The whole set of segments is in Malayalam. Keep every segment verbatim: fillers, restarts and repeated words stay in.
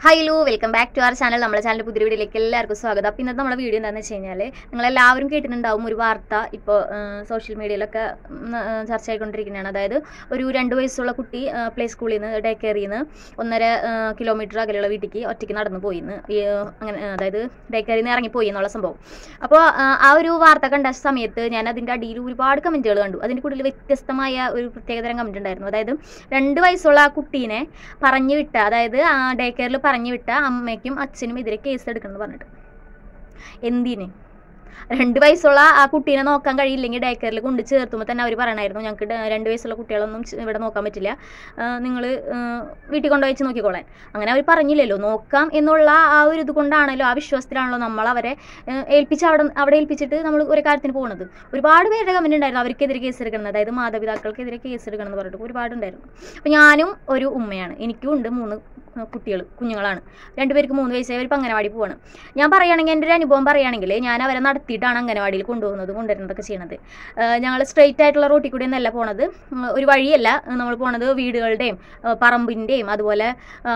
Hello welcome back to our channel. നമ്മുടെ ചാനൽ പുതിയ വീഡിയോയിലേക്ക് എല്ലാവർക്കും സ്വാഗതം. അപ്പോൾ ഇന്നത്തെ നമ്മുടെ വീഡിയോ എന്താണെന്ന് വെച്ച് കഴിഞ്ഞാൽ, നിങ്ങളെല്ലാവരും കേട്ടിട്ടുണ്ടാവും ഒരു വാർത്ത ഇപ്പോൾ സോഷ്യൽ മീഡിയയിലൊക്കെ ചർച്ച ആയിക്കൊണ്ടിരിക്കുന്നതാണ്. അതായത് ഒരു രണ്ട് വയസ്സുള്ള കുട്ടി പ്ലേ സ്കൂളിൽ നിന്ന് ഡേ കെയറിൽ നിന്ന് ഒന്നര കിലോമീറ്റർ അകലെയുള്ള വീട്ടിലേക്ക് ഒറ്റയ്ക്ക് നടന്നു പോയിന്ന്, അങ്ങനെ അതായത് ഡേ കെയറിൽ നിന്ന് ഇറങ്ങിപ്പോയി എന്നുള്ള സംഭവം. അപ്പോൾ ആ ഒരു വാർത്ത കണ്ട സമയത്ത് ഞാൻ അതിൻ്റെ അടിയിൽ ഒരുപാട് കമൻറ്റുകൾ കണ്ടു. അതിൻ്റെ കൂടുതൽ വ്യത്യസ്തമായ ഒരു പ്രത്യേകതരം കമൻറ്റ് ഉണ്ടായിരുന്നു. അതായത് രണ്ട് വയസ്സുള്ള ആ കുട്ടീനെ പറഞ്ഞു വിട്ട, അതായത് ഡേ കെയറിൽ പറഞ്ഞു വിട്ട അമ്മയ്ക്കും അച്ഛനും എതിരെ കേസ് എടുക്കണം പറഞ്ഞിട്ട്. എന്തിന്? രണ്ട് വയസ്സുള്ള ആ കുട്ടീനെ നോക്കാൻ കഴിയില്ലെങ്കിൽ ഡേ കെയറിൽ കൊണ്ട് ചേർത്തുമ്പോൾ തന്നെ അവർ പറയണമായിരുന്നു, ഞങ്ങൾക്ക് രണ്ട് വയസ്സുള്ള കുട്ടികളൊന്നും ഇവിടെ നോക്കാൻ പറ്റില്ല, നിങ്ങൾ വീട്ടിൽ കൊണ്ടുവച്ച് നോക്കിക്കോളാൻ. അങ്ങനെ അവർ പറഞ്ഞില്ലല്ലോ. നോക്കാം എന്നുള്ള ആ ഒരു ഇത് കൊണ്ടാണല്ലോ, ആ വിശ്വാസത്തിലാണല്ലോ നമ്മൾ അവരെ ഏൽപ്പിച്ച് അവിടെ അവിടെ ഏൽപ്പിച്ചിട്ട് നമ്മൾ ഒരു കാര്യത്തിന് പോകുന്നത്. ഒരുപാട് പേരുടെ കമൻറ്റ് ഉണ്ടായിരുന്നു അവർക്കെതിരെ കേസ് എടുക്കണം, അതായത് മാതാപിതാക്കൾക്കെതിരെ കേസ് എടുക്കണം എന്ന് പറഞ്ഞിട്ട് ഒരുപാടുണ്ടായിരുന്നു. അപ്പോൾ ഞാനും ഒരു ഉമ്മയാണ്, എനിക്കും ഉണ്ട് മൂന്ന് കുട്ടികൾ, കുഞ്ഞുങ്ങളാണ്. രണ്ടുപേർക്ക് മൂന്ന് വയസ്സായി, അവർ അംഗനവാടി പോവാണ്. ഞാൻ പറയുകയാണെങ്കിൽ എൻ്റെ ഒരു അനുഭവം പറയുകയാണെങ്കിൽ, ഞാൻ അവരെ നടത്തിയിട്ടാണ് അംഗനവാടിയിൽ കൊണ്ടുപോകുന്നത് കൊണ്ടുവരുന്നതൊക്കെ ചെയ്യണത്. ഞങ്ങൾ സ്ട്രെയിറ്റ് ആയിട്ടുള്ള റോട്ടിൽ കൂടി ഒന്നല്ല പോണത്, ഒരു വഴിയല്ല നമ്മൾ പോണത്, വീടുകളുടെയും പറമ്പിൻ്റെയും അതുപോലെ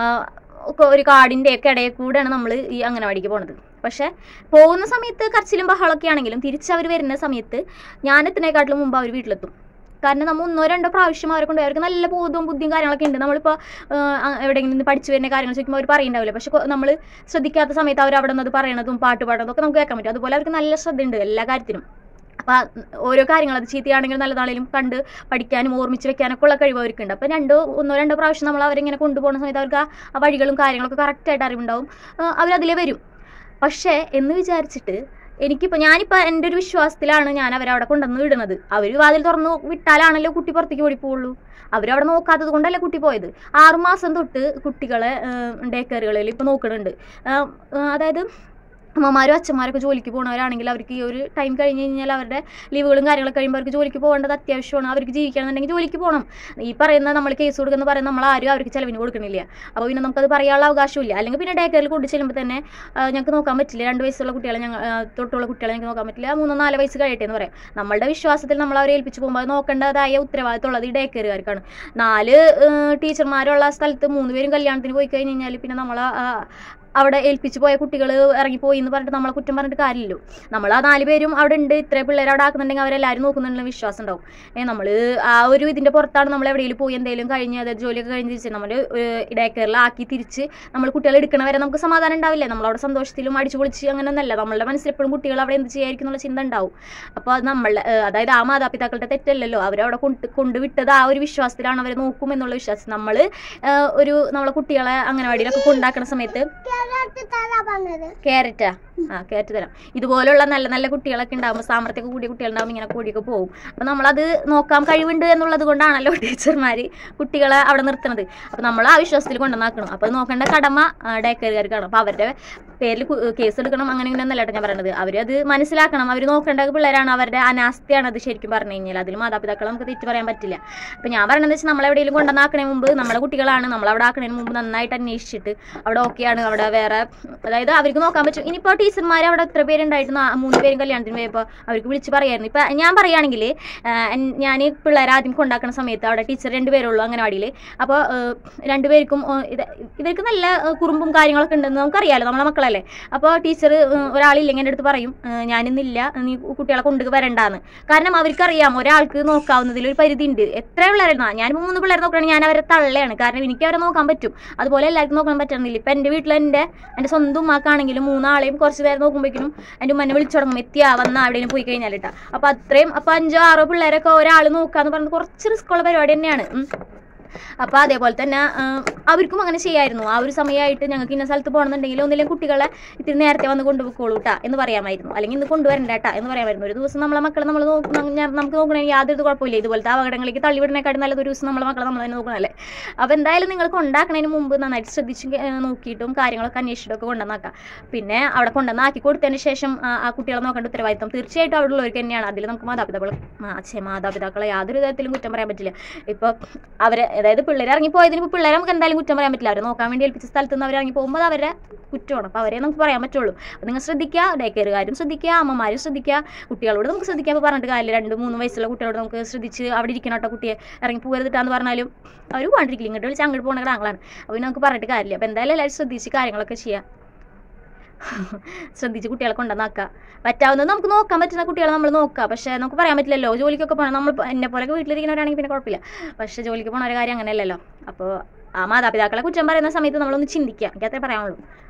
ഒരു കാടിൻ്റെ ഒക്കെ ഇടയിൽ കൂടെയാണ് നമ്മൾ ഈ അംഗനവാടിക്ക് പോണത്. പക്ഷേ പോകുന്ന സമയത്ത് കരച്ചിലും ബഹളമൊക്കെ ആണെങ്കിലും തിരിച്ചവർ വരുന്ന സമയത്ത് ഞാൻ എത്തുന്നതിനെക്കാട്ടിലും മുമ്പ് അവർ വീട്ടിലെത്തും. കാരണം നമ്മൾ ഒന്നോ രണ്ടോ പ്രാവശ്യം അവരെ കൊണ്ട് അവർക്ക് നല്ല ബോധവും ബുദ്ധിയും കാര്യങ്ങളൊക്കെ ഉണ്ട്. നമ്മളിപ്പോൾ എവിടെയെങ്കിലും നിന്ന് പഠിച്ചു വരുന്ന കാര്യങ്ങൾ ചോദിക്കുമ്പോൾ അവർ പറയുന്നുണ്ടാവില്ല, പക്ഷെ നമ്മൾ ശ്രദ്ധിക്കാത്ത സമയത്ത് അവർ അവിടെ നിന്ന് പറയണതും പാട്ട് പാടുന്നതും ഒക്കെ നമുക്ക് കേൾക്കാൻ പറ്റും. അതുപോലെ അവർക്ക് നല്ല ശ്രദ്ധയുണ്ട് എല്ലാ കാര്യത്തിനും. അപ്പോൾ ഓരോ കാര്യങ്ങൾ അത് ചീത്തയാണെങ്കിലും നല്ലതാണെങ്കിലും കണ്ട് പഠിക്കാനും ഓർമ്മിച്ച് വെക്കാനൊക്കെ ഉള്ള കഴിവ് അവർക്കുണ്ട്. അപ്പോൾ രണ്ടോ ഒന്നോ രണ്ടോ പ്രാവശ്യം നമ്മൾ അവരിങ്ങനെ കൊണ്ടുപോകുന്ന സമയത്ത് അവർക്ക് ആ വഴികളും കാര്യങ്ങളൊക്കെ കറക്റ്റായിട്ട് അറിവുണ്ടാവും, അവരതിലേ വരും. പക്ഷേ എന്ന് വിചാരിച്ചിട്ട് എനിക്കിപ്പോൾ ഞാനിപ്പോൾ എൻ്റെ ഒരു വിശ്വാസത്തിലാണ് ഞാൻ അവരവിടെ കൊണ്ടുവന്ന് വിടുന്നത്. അവർ വാതിൽ തുറന്ന് വിട്ടാലാണല്ലോ കുട്ടി പുറത്തേക്ക് ഓടിപ്പോവുള്ളൂ. അവരവിടെ നോക്കാത്തത് കൊണ്ടല്ലേ കുട്ടി പോയത്. ആറുമാസം തൊട്ട് കുട്ടികളെ ഡേ കെയറുകളിൽ ഇപ്പോൾ നോക്കുന്നുണ്ട്. അതായത് അമ്മമാരും അച്ഛന്മാരൊക്കെ ജോലിക്ക് പോകുന്നവരാണെങ്കിൽ അവർക്ക് ഈ ഒരു ടൈം കഴിഞ്ഞ് കഴിഞ്ഞാൽ അവരുടെ ലീവുകളും കാര്യങ്ങളൊക്കെ കഴിയുമ്പോൾ അവർക്ക് ജോലിക്ക് പോകേണ്ടത് അത്യാവശ്യമാണ്. അവർക്ക് ജീവിക്കണമെന്നുണ്ടെങ്കിൽ ജോലിക്ക് പോകണം. ഈ പറയുന്ന നമ്മൾ കേസ് കൊടുക്കുന്ന പറയുന്ന നമ്മൾ ആരും അവർക്ക് ചിലവിന് കൊടുക്കണില്ല. അപ്പോൾ പിന്നെ നമുക്കത് പറയാനുള്ള അവകാശമില്ല. അല്ലെങ്കിൽ പിന്നെ ഡേ കെയറിൽ കൊണ്ട് ചെല്ലുമ്പോൾ തന്നെ ഞങ്ങൾക്ക് നോക്കാൻ പറ്റില്ല, രണ്ട് വയസ്സുള്ള കുട്ടികളെ ഞങ്ങൾ തൊട്ടുള്ള കുട്ടികളെ ഞങ്ങൾക്ക് നോക്കാൻ പറ്റില്ല, മൂന്നോ നാല് വയസ്സ് കഴിയട്ടെ എന്ന് പറയാം. നമ്മളുടെ വിശ്വാസത്തിൽ നമ്മൾ അവരെ ഏൽപ്പിച്ച് പോകുമ്പോൾ അത് നോക്കേണ്ടതായ ഉത്തരവാദിത്തമുള്ളത് ഈ ഡേ കെയറുകാർക്കാണ്. നാല് ടീച്ചർമാരുള്ള സ്ഥലത്ത് മൂന്ന് പേരും കല്യാണത്തിന് പോയി കഴിഞ്ഞ് കഴിഞ്ഞാൽ പിന്നെ നമ്മൾ അവിടെ ഏൽപ്പിച്ച് പോയ കുട്ടികൾ ഇറങ്ങിപ്പോയി എന്ന് പറഞ്ഞിട്ട് നമ്മളെ കുറ്റം പറഞ്ഞിട്ട് കാര്യമില്ലല്ലോ. നമ്മൾ ആ നാല് പേരും അവിടെ ഉണ്ട്, ഇത്രയും പിള്ളേർ അവിടെ ആക്കുന്നുണ്ടെങ്കിൽ അവരെല്ലാവരും നോക്കുന്നുണ്ടെങ്കിൽ വിശ്വാസം ഉണ്ടാവും. ഏ നമ്മൾ ആ ഒരു ഇതിൻ്റെ പുറത്താണ് നമ്മൾ എവിടെയെങ്കിലും പോയി എന്തെങ്കിലും കഴിഞ്ഞ്, അതായത് ജോലിയൊക്കെ കഴിഞ്ഞ് തിരിച്ച് നമ്മൾ ഡേ കെയറിലാക്കി തിരിച്ച് നമ്മൾ കുട്ടികളെ എടുക്കണ വരെ നമുക്ക് സമാധാനം ഉണ്ടാവില്ല. നമ്മളവിടെ സന്തോഷത്തിലും അടിച്ചു പൊളിച്ച് അങ്ങനെ ഒന്നല്ല. നമ്മളുടെ മനസ്സിൽ എപ്പോഴും കുട്ടികൾ അവിടെ എന്ത് ചെയ്യായിരിക്കും എന്നുള്ള ചിന്ത ഉണ്ടാവും. അപ്പോൾ അത് നമ്മളുടെ അതായത് ആ മാതാപിതാക്കളുടെ തെറ്റല്ലല്ലോ, അവരവിടെ കൊണ്ട് കൊണ്ടുവിട്ടത് ആ ഒരു വിശ്വാസത്തിലാണ് അവരെ നോക്കും എന്നുള്ള വിശ്വാസം. നമ്മൾ ഒരു നമ്മളെ കുട്ടികളെ അംഗനവാടിയിലൊക്കെ കൊണ്ടാക്കുന്ന സമയത്ത് ക്യാരറ്റാ ആ ക്യാരറ്റ് തരാം. ഇതുപോലുള്ള നല്ല നല്ല കുട്ടികളൊക്കെ ഉണ്ടാകുമ്പോൾ, സാമർത്ഥ്യമൊക്കെ കൂടിയ കുട്ടികളുണ്ടാകുമ്പോൾ ഇങ്ങനെ കൂടിയൊക്കെ പോകും. അപ്പോൾ നമ്മളത് നോക്കാൻ കഴിവുണ്ട് എന്നുള്ളത് കൊണ്ടാണല്ലോ ടീച്ചർമാർ കുട്ടികളെ അവിടെ നിർത്തുന്നത്. അപ്പോൾ നമ്മൾ ആ വിശ്വാസത്തിൽ കൊണ്ടുവന്നാക്കണം. അപ്പോൾ അത് നോക്കേണ്ട കടമ ഡേ കെയറുകാർക്കാണ്. അപ്പോൾ അവരുടെ പേരിൽ കേസ് എടുക്കണം അങ്ങനെ ഇങ്ങനെ ഒന്നല്ല ഞാൻ പറയുന്നത്. അവരത് മനസ്സിലാക്കണം. അവർ നോക്കേണ്ട പിള്ളേരാണ്, അവരുടെ അനാസ്ഥയാണ് അത് ശരിക്കും പറഞ്ഞു കഴിഞ്ഞാൽ. അതിൽ മാതാപിതാക്കളെ നമുക്ക് തെറ്റ് പറയാൻ പറ്റില്ല. അപ്പോൾ ഞാൻ പറയുന്നത് വെച്ചാൽ നമ്മളെവിടെയെങ്കിലും കൊണ്ടുവന്നാക്കണേ മുമ്പ്, നമ്മുടെ കുട്ടികളാണ്, നമ്മളവിടെ ആക്കണതിന് മുമ്പ് നന്നായിട്ട് അന്വേഷിച്ചിട്ട് അവിടെ ഓക്കെയാണ്, അവിടെ വേറെ അതായത് അവർക്ക് നോക്കാൻ പറ്റും. ഇനിയിപ്പോൾ ടീച്ചർമാർ അവിടെ എത്ര പേരുണ്ടായിട്ട് മൂന്ന് പേരും കല്യാണത്തിന് പോയപ്പോൾ അവർക്ക് വിളിച്ച് പറയായിരുന്നു. ഇപ്പം ഞാൻ പറയുകയാണെങ്കിൽ ഞാൻ പിള്ളേരെ ആദ്യം കൊണ്ടാക്കുന്ന സമയത്ത് അവിടെ ടീച്ചർ രണ്ടുപേരുള്ളൂ അംഗനവാടിയിൽ. അപ്പോൾ രണ്ടുപേർക്കും ഇത് ഇവർക്ക് നല്ല കുറുമ്പും കാര്യങ്ങളൊക്കെ ഉണ്ടെന്ന് നമുക്കറിയാമല്ലോ, നമ്മളെ മക്കളല്ലേ. അപ്പോൾ ടീച്ചർ ഒരാളില്ലെങ്കിൽ എൻ്റെ അടുത്ത് പറയും, ഞാനിന്നില്ല, നീ കുട്ടികളെ കൊണ്ടു വരണ്ടാന്ന്. കാരണം അവർക്കറിയാം ഒരാൾക്ക് നോക്കാവുന്നതിൽ ഒരു പരിധി ഉണ്ട്. എത്ര പിള്ളേരാണ്, ഞാൻ മൂന്ന് പിള്ളേർ നോക്കുകയാണെങ്കിൽ ഞാൻ അവരെ തള്ളയാണ്, കാരണം എനിക്ക് അവരെ നോക്കാൻ പറ്റും. അതുപോലെ എല്ലാവർക്കും നോക്കാൻ പറ്റുന്നില്ല. ഇപ്പം എൻ്റെ വീട്ടിൽ എൻ്റെ എൻ്റെ സ്വന്തം ഉമ്മാക്കാണെങ്കിലും മൂന്നാളെയും കുറച്ച് പേര് നോക്കുമ്പോഴേക്കും എൻ്റെ ഉമ്മനെ വിളിച്ചു തുടങ്ങും, എത്തിയാ വന്നാൽ എവിടെയും പോയി കഴിഞ്ഞാൽ കേട്ടോ. അപ്പോൾ അത്രയും അപ്പോൾ അഞ്ചോ ആറോ പിള്ളേരൊക്കെ ഒരാൾ നോക്കാന്ന് പറഞ്ഞത് കുറച്ച് റിസ്ക്കുള്ള പരിപാടി തന്നെയാണ്. അപ്പോൾ അതേപോലെ തന്നെ അവർക്കും അങ്ങനെ ചെയ്യായിരുന്നു. ആ ഒരു സമയമായിട്ട് ഞങ്ങൾക്ക് ഇന്ന സ്ഥലത്ത് പോകണമെന്നുണ്ടെങ്കിൽ ഒന്നില്ലെങ്കിൽ കുട്ടികളെ ഇത്തിരി നേരത്തെ വന്ന് കൊണ്ടുപോയിക്കോളൂ കേട്ടാ എന്ന് പറയാമായിരുന്നു, അല്ലെങ്കിൽ ഇന്ന് കൊണ്ടുവരണ്ട കേട്ടാ എന്ന് പറയാമായിരുന്നു. ഒരു ദിവസം നമ്മളെ മക്കളെ നമ്മൾ നമുക്ക് നോക്കണമെങ്കിൽ യാതൊരു കുഴപ്പമില്ല. ഇതുപോലത്തെ അപകടങ്ങളിലേക്ക് തള്ളിവിടുന്നേക്കാട്ടും നല്ലത് ഒരു ദിവസം നമ്മളെ മക്കളെ നമ്മൾ തന്നെ നോക്കണമല്ലേ. അപ്പോൾ എന്തായാലും നിങ്ങൾക്ക് ഉണ്ടാക്കുന്നതിന് മുമ്പ് നന്നായിട്ട് ശ്രദ്ധിച്ച് നോക്കിയിട്ടും കാര്യങ്ങളൊക്കെ അന്വേഷിച്ചിട്ടൊക്കെ കൊണ്ടുവന്നാക്കാം. പിന്നെ അവിടെ കൊണ്ടുവന്നാക്കി കൊടുത്തതിന് ശേഷം ആ കുട്ടികളെ നോക്കേണ്ട ഉത്തരവാദിത്തം തീർച്ചയായിട്ടും അവിടെ ഉള്ളവർക്ക് തന്നെയാണ്. അതിൽ നമുക്ക് മാതാപിതാക്കൾ മാതാപിതാക്കളെ യാതൊരു വിധത്തിലും കുറ്റം പറയാൻ പറ്റില്ല. ഇപ്പോൾ അവരെ അതായത് പിള്ളേർ ഇറങ്ങി പോയതിന് ഇപ്പോൾ പിള്ളേരെ നമുക്ക് എന്തായാലും കുറ്റം പറയാൻ പറ്റില്ല. അവരെ നോക്കാൻ വേണ്ടി ഏൽപ്പിച്ച സ്ഥലത്ത് നിന്ന് അവർ ഇറങ്ങി പോകുമ്പോൾ അവരുടെ കുറ്റമാണ്. അപ്പോൾ അവരെ നമുക്ക് പറയാൻ പറ്റുള്ളൂ. അപ്പോൾ നിങ്ങൾ ശ്രദ്ധിക്കുക, ഡേ കെയറുകാരും ശ്രദ്ധിക്കുക, അമ്മമാരും ശ്രദ്ധിക്കുക, കുട്ടികളോട് നമുക്ക് ശ്രദ്ധിക്കുക. അപ്പോൾ പറഞ്ഞിട്ട് കാര്യമില്ല, രണ്ട് മൂന്ന് വയസ്സുള്ള കുട്ടികളോട് നമുക്ക് ശ്രദ്ധിച്ച് അവിടെ ഇരിക്കണം കേട്ടോ, കുട്ടിയെ ഇറങ്ങി പോകരുതിട്ടാന്ന് പറഞ്ഞാലും അവർ പോകാണ്ടിരിക്കില്ല. ഇങ്ങോട്ട് വിളിച്ച് അങ്ങോട്ട് പോകുന്ന ആങ്ങളാണ്. അപ്പോൾ നമുക്ക് പറഞ്ഞിട്ട് കാര്യമില്ല. അപ്പോൾ എന്തായാലും എല്ലാവരും ശ്രദ്ധിച്ച് കാര്യങ്ങളൊക്കെ ചെയ്യുക, ശ്രദ്ധിച്ച് കുട്ടികളെ കൊണ്ടുവന്നാക്കുക. പറ്റാവുന്നത് നമുക്ക് നോക്കാൻ പറ്റുന്ന കുട്ടികളെ നമ്മൾ നോക്കുക. പക്ഷേ നമുക്ക് പറയാൻ പറ്റില്ലല്ലോ, ജോലിക്കൊക്കെ പോകണം. നമ്മൾ എന്നെ പോലൊക്കെ വീട്ടിലിരിക്കുന്നവരാണെങ്കിൽ പിന്നെ കുഴപ്പമില്ല. പക്ഷേ ജോലിക്ക് പോകുന്ന ഒരു കാര്യം അങ്ങനെയല്ലല്ലോ. അപ്പോൾ ആ മാതാപിതാക്കളെ കുറ്റം പറയുന്ന സമയത്ത് നമ്മളൊന്ന് ചിന്തിക്കുക. എനിക്ക് അത്രേ പറയാനുള്ളൂ.